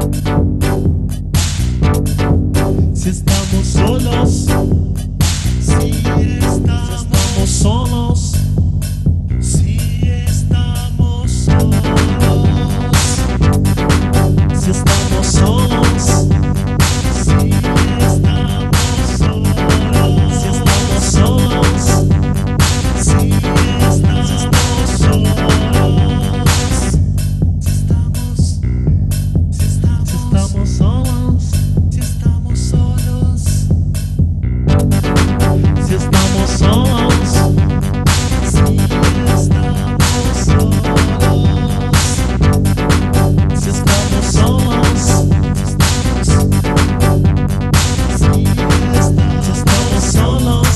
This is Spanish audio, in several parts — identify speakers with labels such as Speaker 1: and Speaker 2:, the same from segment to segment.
Speaker 1: Si estamos solos, si estamos solos, si estamos solos, si estamos solos, si estamos solos, si estamos solos, si estamos solos, si estamos solos, si estamos solos, si estamos solos, si estamos solos, si estamos solos, si estamos solos,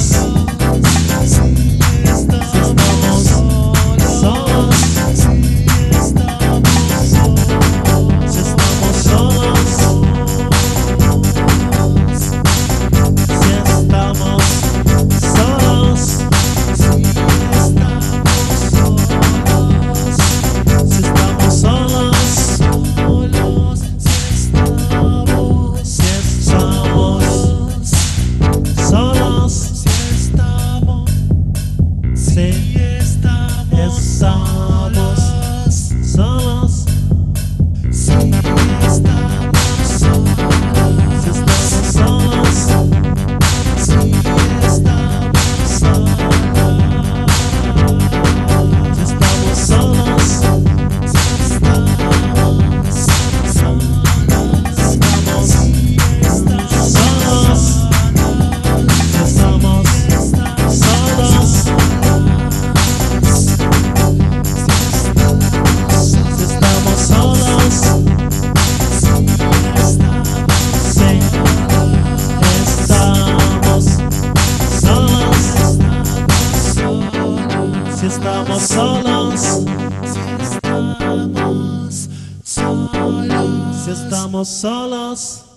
Speaker 1: si estamos solos, si estamos solos, si estamos solos.